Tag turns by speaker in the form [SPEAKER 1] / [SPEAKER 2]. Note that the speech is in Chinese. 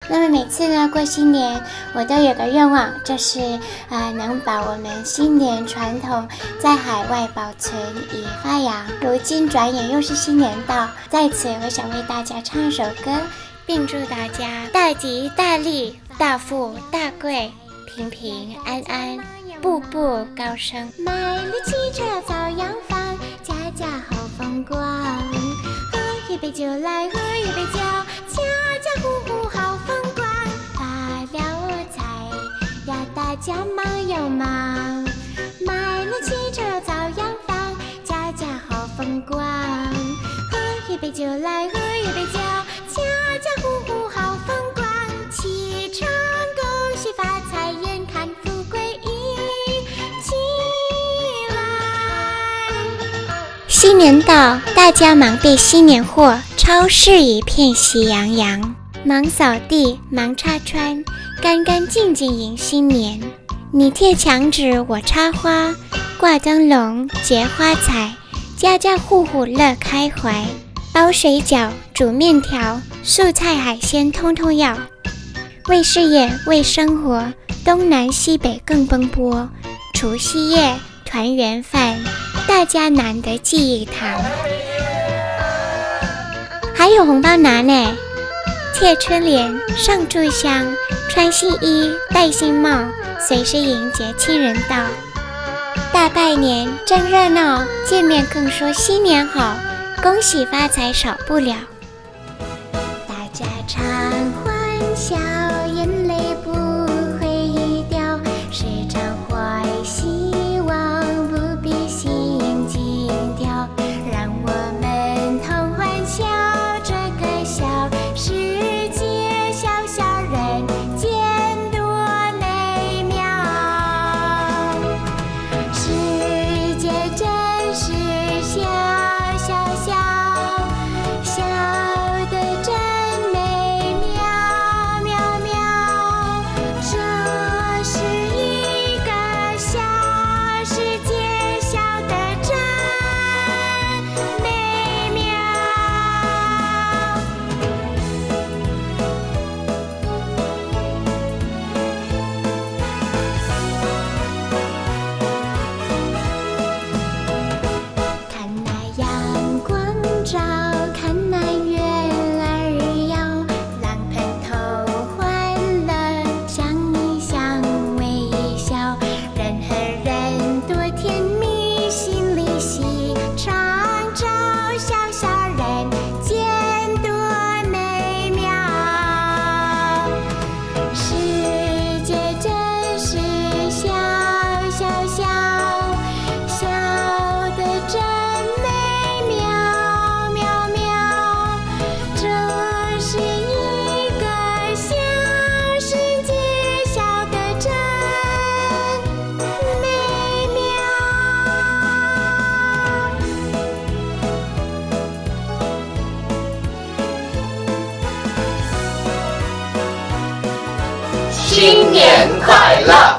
[SPEAKER 1] 那么每次呢过新年，我都有个愿望，就是能把我们新年传统在海外保存与发扬。如今转眼又是新年到，在此我想为大家唱一首歌，并祝大家大吉大利、大富大贵、平平安安、步步高升。
[SPEAKER 2] 买了汽车早洋房，家家好风光。喝一杯酒来喝一杯酒，家家户户好风光。发了财呀，大家忙又忙。买了汽车早洋房，家家好风光。喝一杯酒来喝一杯酒，家家户户好风光。启程恭喜发财，眼看富贵一起来。
[SPEAKER 1] 新年到，大家忙备新年货，超市一片喜洋洋。忙扫地，忙插穿，干干净净迎新年。你贴墙纸，我插花，挂灯笼，结花彩，家家户户乐开怀。包水饺，煮面条，素菜海鲜通通要。为事业，为生活，东南西北更奔波。除夕夜，团圆饭，大家难得记一堂。还有红包拿呢！贴春联，上炷香，穿新衣，戴新帽，随时迎接亲人到。大拜年真热闹，见面更说新年好，恭喜发财少不了。
[SPEAKER 2] 大家常欢笑，眼泪不会掉，时常怀希望，不必心惊跳。让我们同欢笑这个小世界，小小人间多美妙。世界真是小小小，小的真美妙妙妙。这是一个小世界，小的真美妙。看那阳光照，看那月儿摇，浪喷头欢乐，相依相微笑。人和人多甜蜜，心里喜常照，小小人间多美妙。世界真是小小小，小的真美妙妙妙。这是一个小世界，小的真美妙。
[SPEAKER 3] 新年快乐！